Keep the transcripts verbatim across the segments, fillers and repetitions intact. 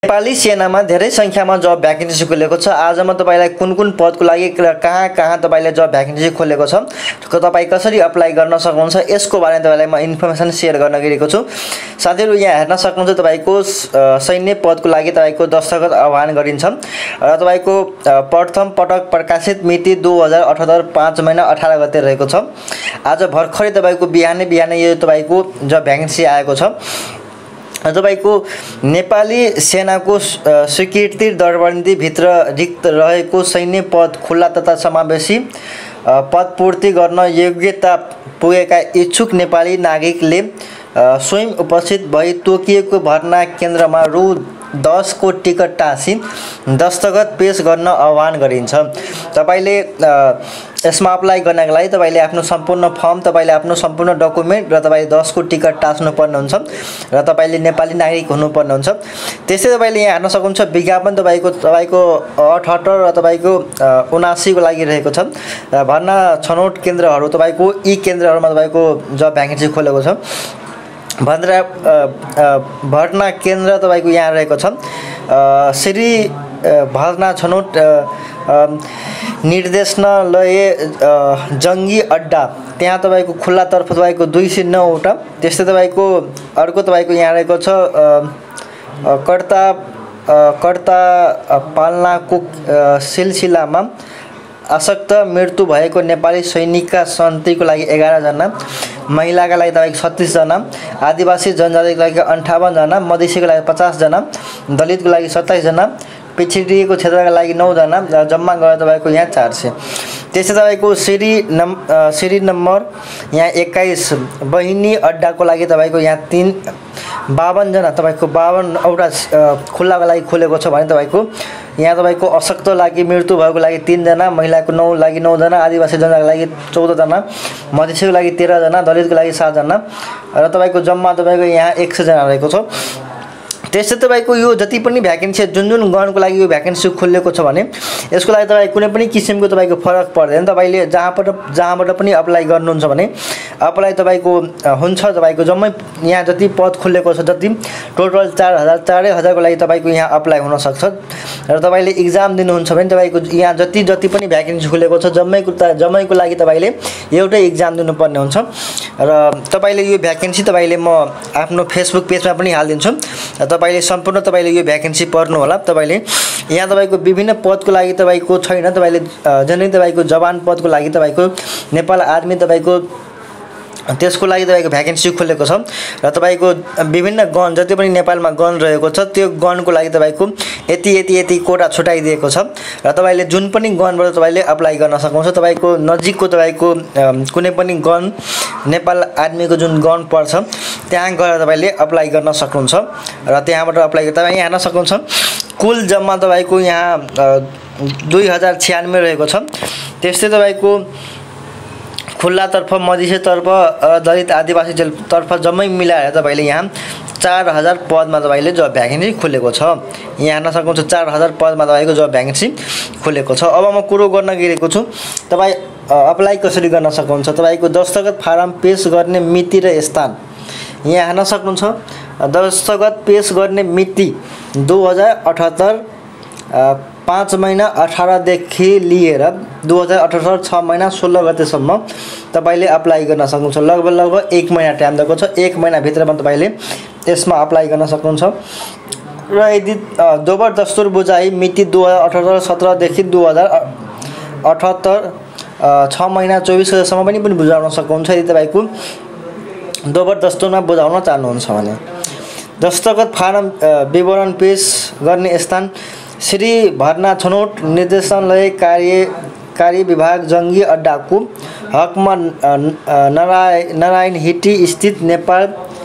नेपाली सेनामा धेरै संख्यामा जब भ्याकेन्सी खोलेको छ। आज म तपाईलाई कुन कुन पदको लागि कहाँ कहाँ तपाईले जब भ्याकेन्सी खोलेको छ, तपाई कसरी अप्लाई गर्न सक्नुहुन्छ, यसको बारेमा तपाईलाई म इन्फर्मेसन सेयर गर्न गएको छु। साथीहरु, यहाँ हेर्न सक्नुहुन्छ तपाईको सैन्य पदको लागि तपाईको दस्तखत आह्वान गरिन्छ र तपाईको प्रथम पटक प्रकाशित मिति दुई हजार अठहत्तर पाँच महिना अठारह गते रहेको छ। आज भर्खरै तपाईको बिहानै बिहानै यो तपाईको जब भ्याकेन्सी आएको छ। तपाईको नेपाली सेनाको स्वीकृति दरबन्दी भित्र रिक्त रहेको सैन्य पद खुला तथा समावेशी पद पूर्ति गर्न योग्यता पुगेका इच्छुक नेपाली नागरिकले स्वयं उपस्थित भई तोकिएको भर्ना केन्द्रमा रु दस को टिकट टाँसी दस्तखत पेश गर्न आह्वान गरिन्छ। तपाईले यसमा अप्लाई गर्नका लागि तपाईले आफ्नो सम्पूर्ण फर्म, तपाईले आफ्नो सम्पूर्ण डकुमेन्ट र तपाईले दस को टिकट टाँस्नु पर्ने हुन्छ र तपाईले नेपाली नागरिक हुनुपर्ने हुन्छ। त्यसै तपाईले यहाँ हेर्न सक्नुहुन्छ विज्ञापन तपाईको तपाईको अठहत्तर र तपाईको उनासी को लागि रहेको छ। भर्ना छनौट केन्द्रहरू तपाईको यी केन्द्रहरूमा तपाईको जब भ्याकेन्सी खोलेको छ। भर्ना भर्ना केन्द्र तपाईको यहाँ रहेको छ श्री भर्ना छनौट निर्देशनालय जङ्गी अड्डा, त्यहाँ तपाईको खुल्ला तर्फ तपाईको दुई सय नौ वटा। त्यस्तै तपाईको अर्को तपाईको यहाँ रहेको छ कर्ता कर्ता पालनाको सिलसिलामा आसक्त मृत्यु भएको नेपाली सैनिकका सन्तानको लागि एघार जना, महिलाका लागि तपाईको छत्तीस जना, आदिवासी जनजातिको लागि अन्ठाउन्न जना, मधेसीको लागि पचास जना, दलितको लागि सत्ताइस जना, पिछडिएको क्षेत्रका लागि नौ जना, जम्मा गरेर तपाईको यहाँ चार सय। त्यसै तपाईको श्री नम् श्री नम्बर यहाँ एक्काइस बहिनी अड्डाको लागि तपाईको यहाँ तीन बावन जना तपाईको बावनवटा खुल्लाको लागि खोलेको छ भने तपाईको यहाँ तपाईको अशक्त लागि मृत्यु भएको लागि तीन जना, महिलाको नौ लागि नौ जना, आदिवासी जनजातिको लागि चौध जना, मधेसीको लागि तेह्र जना, दलितको लागि सात जना र तपाईको जम्मा तपाईको यहाँ एक सय जना रहेको छ। त्यसै तपाईको यो जति पनि भ्याकेन्सी जुन जुन गणको लागि यो भ्याकेन्सी खोलेको छ भने यसको लागि तपाईँ कुनै पनि किसिमको तपाईको फरक पर्दैन। तपाईले जहाँबाट जहाँबाट पनि अप्लाई गर्नुहुन्छ भने अप्लाई तपाईको हुन्छ। तपाईको जम्मै यहाँ जति पद खोलेको छ, जति टोटल चार हजार चारै हजारको लागि तपाईको यहाँ अप्लाई हुन सक्छ र तपाईले इक्जाम दिनुहुन्छ भने तपाईको यहाँ जति जति पनि भ्याकेन्सी खोलेको छ जम्मैको जम्मैको लागि तपाईले एउटै इक्जाम दिनुपर्ने हुन्छ र तपाईले यो भ्याकेन्सी तपाईले म आफ्नो फेसबुक पेजमा पनि हालिदिन्छु। तपाईले सम्पूर्ण तपाईले यो भ्याकेन्सी पढ्नु होला। तपाईले यहाँ तपाईको विभिन्न पदको लागि तपाईको छैन, तपाईले जनै तपाईको जवान पदको लागि तपाईको नेपाल आर्मी तपाईको त्यसको लागि तपाईको भ्याकेन्सी खोलेको छ र तपाईको विभिन्न गण जति पनि नेपालमा गण रहेको छ त्यो गणको लागि तपाईको यति यति यति कोटा छुटाइदिएको छ र तपाईले जुन पनि गणबाट तपाईले अप्लाई गर्न सक्नुहुन्छ। तपाईको नजिकको तपाईको कुनै पनि गण नेपाल आर्मीको जुन गण पर्छ त्यहाँ गएर तपाईले अप्लाई गर्न सक्नुहुन्छ र त्यहाँबाट अप्लाई तपाईँ यहाँ हेर्न सक्नुहुन्छ कुल जम्मा तपाईको यहाँ दुई हजार छ्यानब्बे रहेको छ। त्यस्तै तपाईको खुल्लातर्फ, मधेसीतर्फ, दलित आदिवासी तर्फ जम्मै मिलाएर तपाईले यहाँ चार हजार पदमा तपाईले जब भ्याकेन्सी खोलेको छ। यहाँ हेर्न सक्नुहुन्छ चार हजार पदमा तपाईको जब भ्याकेन्सी खोलेको छ। अब म कुरो गर्न गएको छु तपाई अप्लाई कसरी गर्न सक्नुहुन्छ। तपाईको दस्तखत फारम पेश गर्ने मिति र स्थान यहाँ हेर्न सक्नुहुन्छ। दस्तखत पेश गर्ने मिति दुई हजार अठहत्तर पाँच महिना अठारहदेखि लिएर दुई हजार अठहत्तर छ महिना सोह्र गतेसम्म तपाईले अप्लाई गर्न सक्नुहुन्छ। लगभग लगभग एक महिना टाइम दिएको छ। एक महिनाभित्रमा तपाईले यसमा अप्लाई गर्न सक्नुहुन्छ र यदि दोबर दस्तुर बुझाइ मिति दुई हजार अठहत्तर सत्रदेखि दुई हजार अठहत्तर छ महिना चौबिस गतेसम्म पनि पनि बुझाउन सक्नुहुन्छ यदि तपाईको दोबर दस्तुरमा बुझाउन चाहनुहुन्छ भने। दस्तखत फारम विवरण पेश गर्ने स्थान श्री भर्ना छनौट निर्देशनालय कार्य कार्य विभाग जङ्गी अड्डाको हकमा नारायण नारायण हिटी स्थित नेपाल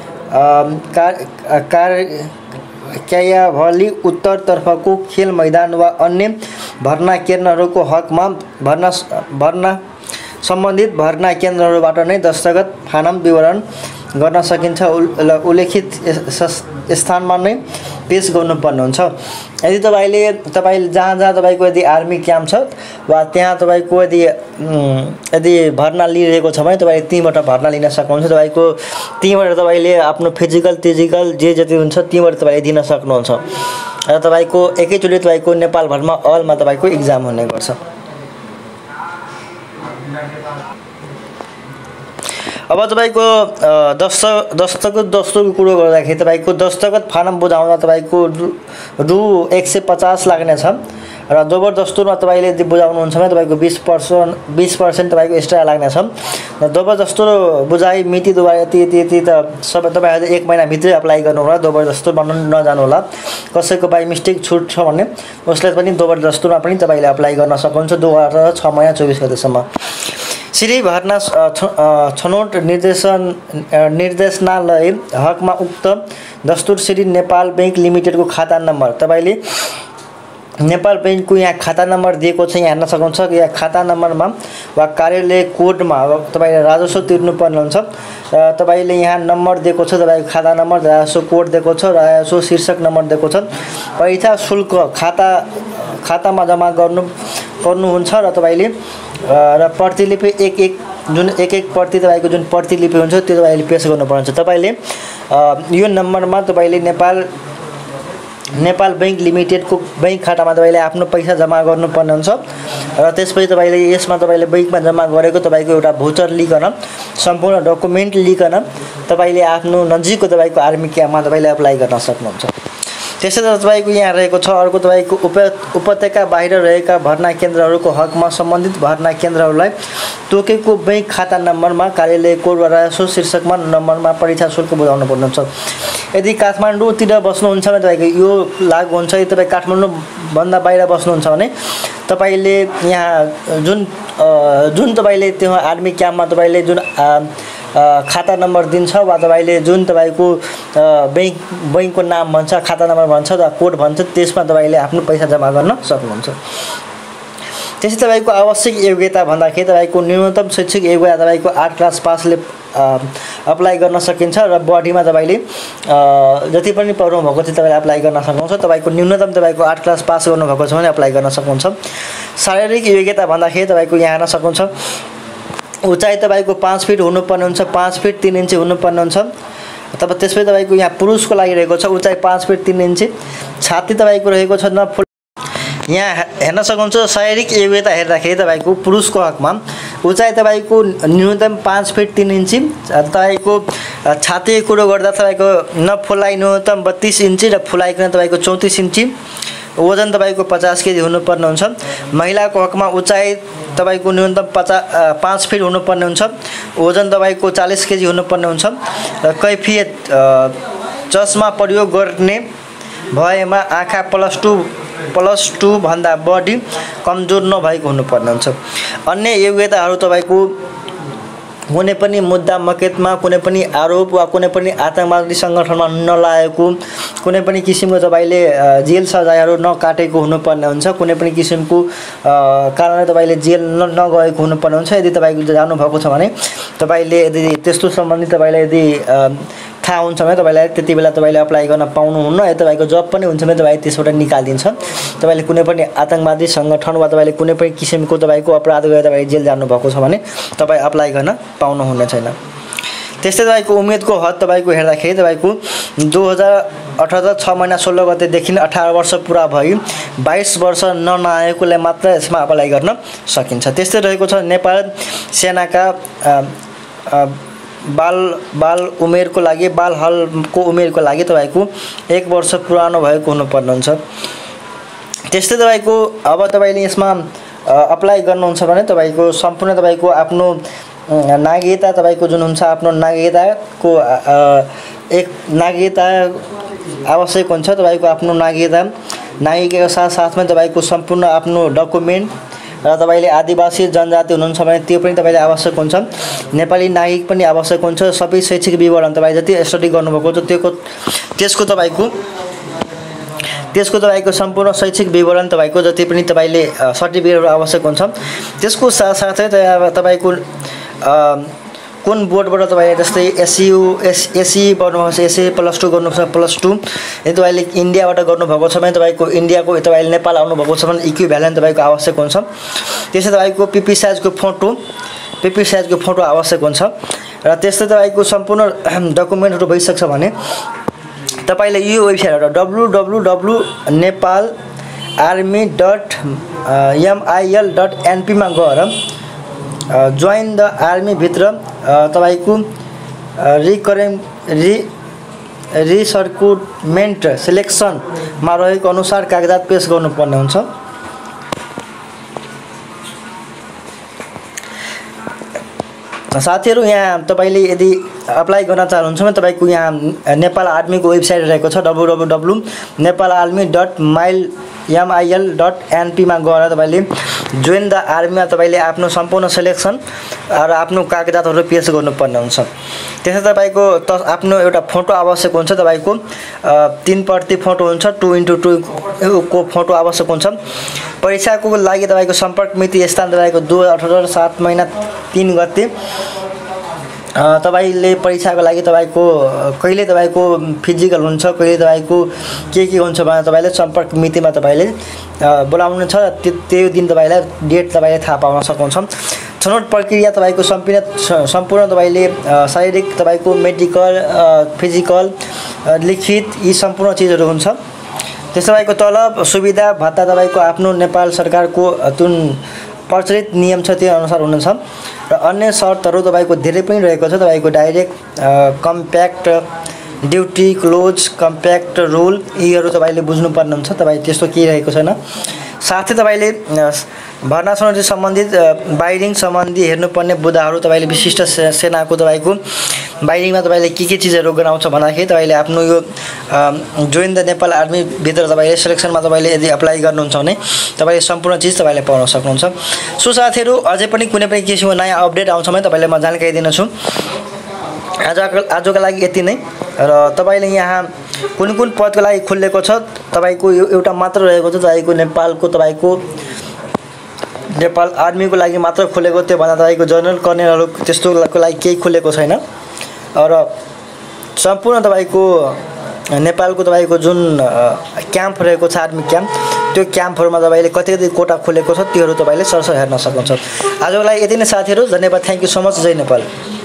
कार्यावली उत्तरतर्फको खेल मैदान वा अन्य भर्ना केन्द्रहरूको हकमा भर्ना भर्ना सम्बन्धित भर्ना केन्द्रहरूबाट नै दस्तखत फारम विवरण गर्न सकिन्छ। उल्लेखित स्थानमा नै पेश गर्नुपर्ने हुन्छ। यदि तपाईले तपाईले जहाँ जहाँ तपाईको यदि आर्मी क्याम्प छ वा त्यहाँ तपाईको यदि यदि भर्ना लिइरहेको छ भने तपाईले त्यहीँबाट भर्ना लिन सक्नुहुन्छ। तपाईको त्यहीँबाट तपाईले आफ्नो फिजिकल फिजिकल जे जति हुन्छ त्यहीँबाट तपाईले दिन सक्नुहुन्छ। र तपाईको एकैचोटि तपाईको नेपालभरमा अलमा तपाईको एक्जाम हुने गर्छ। अब तपाईको दस्तखत दस्तखत दस्तुरको कुरो गर्दाखेरि तपाईको दस्तखत फारम बुझाउँदा तपाईको रु एक सय पचास लाग्ने छ र दोबर दस्तुरमा तपाईले यदि बुझाउनुहुन्छ भने तपाईको बीस पर्सेन्ट बीस पर्सेन्ट तपाईको एक्स्ट्रा लाग्ने छ र दोबर दस्तुर बुझाइ मिति दुबारा यति यति यति त सबै तपाईहरुले एक महिना भित्रै अप्लाई गर्नु होला। दोबर दस्तुर बन्न नजानु होला। कसैको बाइ मिस्टेक छुट छ भने उसले पनि दोबर दस्तुरमा पनि तपाईले अप्लाई गर्न सक्नुहुन्छ दुबारा छ महिना चौबीस गतेसम्म। श्री भर्ना छनौट निर्देशन निर्देशनालय हकमा उक्त दस्तुर श्री नेपाल बैंक लिमिटेडको खाता नम्बर तपाईले नेपाल बैंकको यहाँ खाता नम्बर दिएको छ, यहाँ हेर्न सक्नुहुन्छ। यहाँ खाता नम्बरमा वा कार्यालय कोडमा तपाईले राजस्व तिर्नुपर्ने हुन्छ। तपाईले यहाँ नम्बर दिएको छ, तपाईको खाता नम्बर, राजस्व कोड दिएको छ, राजस्व शीर्षक नम्बर दिएको छ। परीक्षा शुल्क खाता खातामा जम्मा गर्नु पर्नुहुन्छ र तपाईले र प्रतिलिपि एक एक जुन एक एक प्रति तपाईको जुन प्रतिलिपि हुन्छ त्यो तपाईले पेश गर्नुपर्ने हुन्छ। तपाईले यो नम्बरमा तपाईले नेपाल नेपाल बैंक लिमिटेडको बैंक खातामा तपाईले आफ्नो पैसा जम्मा गर्नुपर्ने हुन्छ र त्यसपछि तपाईले यसमा तपाईले बैंकमा जम्मा गरेको तपाईको एउटा भोचर लिकन सम्पूर्ण डकुमेन्ट लिकन तपाईले आफ्नो नजिकको तपाईको आर्मी क्याम्पमा तपाईले अप्लाई गर्न सक्नुहुन्छ। त्यसैले तपाईको यहाँ रहेको छ अर्को तपाईको उप उपत्यका बाहिर रहेका भर्ना केन्द्रहरूको हकमा सम्बन्धित भर्ना केन्द्रहरूलाई तोकेको बैंक खाता नम्बरमा कार्यालय कोड वा राजस्व शीर्षकमा नम्बरमा परीक्षा शुल्क बुझाउनु पर्ने हुन्छ। यदि काठमाडौँतिर बस्नुहुन्छ भने तपाईको यो लागु हुन्छ। यदि तपाईँ काठमाडौँ भन्दा बाहिर बस्नुहुन्छ भने तपाईले यहाँ जुन जुन तपाईले त्यो आर्मी क्याम्पमा तपाईले जुन खाता नम्बर दिन्छ वा तपाईले जुन तपाईको बैंक बैंकको नाम भन्छ, खाता नम्बर भन्छ वा कोड भन्छ त्यसमा तपाईले आफ्नो पैसा जम्मा गर्न सक्नुहुन्छ। त्यसै तपाईको आवश्यक योग्यता भन्दाखेरि तपाईको न्यूनतम शैक्षिक योग्यता तपाईको आठ क्लास पासले अप्लाई गर्न सकिन्छ र बडीमा तपाईले जति पनि पढ्नु भएको छ तपाईले अप्लाई गर्न सक्नुहुन्छ। तपाईको न्यूनतम तपाईको आठ क्लास पास गर्नु भएको छ भने अप्लाई गर्न सक्नुहुन्छ। शारीरिक योग्यता भन्दाखेरि तपाईको यहाँ हेर्न सक्नुहुन्छ उचाइ तपाईको पाँच फिट हुनुपर्ने हुन्छ, पाँच फिट तीन इन्ची हुनुपर्ने हुन्छ। तब त्यसपछि तपाईको यहाँ पुरुषको लागि रहेको छ उचाइ पाँच फिट तीन इन्ची, छाती तपाईको रहेको छ न फुल। यहाँ हेर्न सक्नुहुन्छ शारीरिक योग्यता हेर्दाखेरि तपाईको पुरुषको हकमा उचाइ तपाईको न्यूनतम पाँच फिट तीन इन्ची, तपाईको छातीको कुरो गर्दा तपाईको न फुलाइ न्यूनतम बत्तीस इन्ची र फुलाइकन तपाईको चौंतीस इन्ची, वजन तपाईको पचास केजी हुनुपर्ने हुन्छ। महिलाको हकमा उचाइ तपाईको न्यूनतम पचास पाँच फिट हुनुपर्ने हुन्छ, वजन तपाईको चालीस केजी हुनुपर्ने हुन्छ र कैफियत चस्मा प्रयोग गर्ने भएमा आँखा प्लस टू प्लस टू भन्दा बढी कमजोर नभएको हुनुपर्ने हुन्छ। अन्य योग्यताहरू तपाईको कुनै पनि मुद्दा मकेतमा कुनै पनि आरोप वा कुनै पनि आतंकवादी सङ्गठनमा नलागेको, कुनै पनि किसिमको तपाईले जेल सजायहरू नकाटेको हुनुपर्ने हुन्छ, कुनै पनि किसिमको कारणले तपाईले जेल नगएको हुनुपर्ने हुन्छ। यदि तपाईको जानु भएको छ भने तपाईले यदि त्यस्तो सम्बन्धी तपाईलाई यदि थाहा हुन्छ भने तपाईलाई त्यति बेला तपाईले अप्लाई गर्न पाउनुहुन्न। यदि तपाईको जब पनि हुन्छ भने तपाईले त्यसबाट निकालिदिन्छ। तपाईले कुनै पनि आतंकवादी सङ्गठन वा तपाईले कुनै पनि किसिमको तपाईको अपराध गरेर तपाईले जेल जानु भएको छ भने तपाई अप्लाई गर्न पाउनुहुने छैन। त्यस्तै तपाईको उमेरको हद तपाईको हेर्दाखेरि तपाईको दुई हजार अठहत्तर छ महिना सोह्र गतेदेखि अठार वर्ष पुरा भई बाइस वर्ष ननाएकोले मात्र यसमा अप्लाई गर्न सकिन्छ। त्यस्तै रहेको छ नेपाल सेनाका बाल बाल उमेरको लागि बाल हलको उमेरको लागि तपाईको एक वर्ष पुरानो भएको हुनुपर्ने हुन्छ। त्यस्तै तपाईको अब तपाईले यसमा अप्लाई गर्नुहुन्छ भने तपाईको सम्पूर्ण तपाईको आफ्नो नागरिकता तपाईको जुन हुन्छ आफ्नो नागरिकताको एक नागरिकता आवश्यक हुन्छ। तपाईको आफ्नो नागरिकता नागरिकताको साथ साथमा तपाईको सम्पूर्ण आफ्नो डकुमेन्ट र तपाईले आदिवासी जनजाति हुनुहुन्छ भने त्यो पनि तपाईले आवश्यक हुन्छ। नेपाली नागरिक पनि आवश्यक हुन्छ। सबै शैक्षिक विवरण तपाईले जति स्टडी गर्नुभएको छ त्यसको त्यसको तपाईको त्यसको तपाईको सम्पूर्ण शैक्षिक विवरण तपाईको जति पनि तपाईले सर्टिफिकेटहरु आवश्यक हुन्छ। त्यसको साथसाथै तपाईको कुन बोर्डबाट तपाईले जस्तै एसयू एसई पढ्नुभएको छ एसई प्लस टू गर्नुहुन्छ प्लस टू, यदि तपाईले इन्डियाबाट गर्नुभएको छ भने तपाईको इन्डियाको तपाईले नेपाल आउनुभएको छ भने इक्विभ्यालेन्ट तपाईको आवश्यक हुन्छ। त्यसै तपाईको पीपी साइजको फोटो पीपी साइजको फोटो आवश्यक हुन्छ र त्यस्तै तपाईको सम्पूर्ण डकुमेन्टहरु भइसक्छ भने तपाईँले यो वेबसाइटबाट W W W Nepal army dot MIL dot एनपीमा गएर जोइन द आर्मीभित्र तपाईँको रिकरेन्ट रि रिसर्कुटमेन्ट सिलेक्सनमा रहेको अनुसार कागजात पेश गर्नुपर्ने हुन्छ। साथीहरू यहाँ तपाईँले यदि अप्लाई गर्न चाहनुहुन्छ भने तपाईँको यहाँ नेपाल आर्मीको वेबसाइट रहेको छ W W W Nepal army dot mil MIL dot एनपीमा गएर तपाईँले जोइन द आर्मीमा तपाईँले आफ्नो सम्पूर्ण सिलेक्सन र आफ्नो कागजातहरू पेश गर्नुपर्ने हुन्छ। त्यसै तपाईँको त आफ्नो एउटा फोटो आवश्यक हुन्छ। तपाईँको तीन प्रति फोटो हुन्छ, टू इन्टु टू को फोटो आवश्यक हुन्छ। परीक्षाको लागि तपाईँको सम्पर्क मिति स्थान तपाईँको दुई हजार अठार सात महिना तीन गते तपाईँले परीक्षाको लागि तपाईँको कहिले तपाईँको फिजिकल हुन्छ, कहिले तपाईँको के के हुन्छ भने तपाईँले सम्पर्क मितिमा तपाईँले बोलाउनु छ। त्यो दिन तपाईँलाई डेट तपाईँले थाहा पाउन सक्नुहुन्छ। छनौट प्रक्रिया तपाईँको सम्पूर्ण सम्पूर्ण तपाईँले शारीरिक तपाईँको मेडिकल फिजिकल लिखित यी सम्पूर्ण चिजहरू हुन्छ। त्यस्तो तपाईँको तलब सुविधा भत्ता तपाईँको आफ्नो नेपाल सरकारको जुन प्रचलित नियम छ त्यो अनुसार हुनेछ र अन्य शर्तहरू तपाईँको धेरै पनि रहेको छ। तपाईँको direct compact duty close compact rule यीहरू तपाईँले बुझ्नुपर्ने हुन्छ। तपाईँ त्यस्तो केही रहेको छैन। साथै तपाईँले भर्नासँग सम्बन्धित बाइडिङ सम्बन्धी हेर्नुपर्ने बुदाहरू तपाईँले विशिष्ट सेनाको तपाईँको बाइडिङमा तपाईँले के के चिजहरू गराउँछ भन्दाखेरि तपाईँले आफ्नो यो जोइन द नेपाल आर्मीभित्र तपाईँले सिलेक्सनमा तपाईँले यदि अप्लाई गर्नुहुन्छ भने तपाईँले सम्पूर्ण चिज तपाईँले पाउन सक्नुहुन्छ। सो साथीहरू अझै पनि कुनै पनि किसिमको नयाँ अपडेट आउँछ भने तपाईँलाई म जानकारी दिनेछु। आज आजको लागि यति नै र तपाईँले यहाँ कुन कुन पदको लागि खुलेको छ तपाईँको यो एउटा मात्र रहेको छ। तपाईँको नेपालको तपाईँको नेपाल आर्मीको लागि मात्र खुलेको त्यो भन्दा तपाईँको जनरल कर्नेलहरू त्यस्तोको लागि केही खुलेको छैन र सम्पूर्ण तपाईँको नेपालको तपाईँको जुन क्याम्प रहेको छ आर्मी क्याम्प त्यो क्याम्पहरूमा तपाईँले कति कति कोटा खुलेको छ त्योहरू तपाईँले सरसर हेर्न सक्नुहुन्छ। आजको लागि यति नै साथीहरू, धन्यवाद। Thank you so much. जय नेपाल।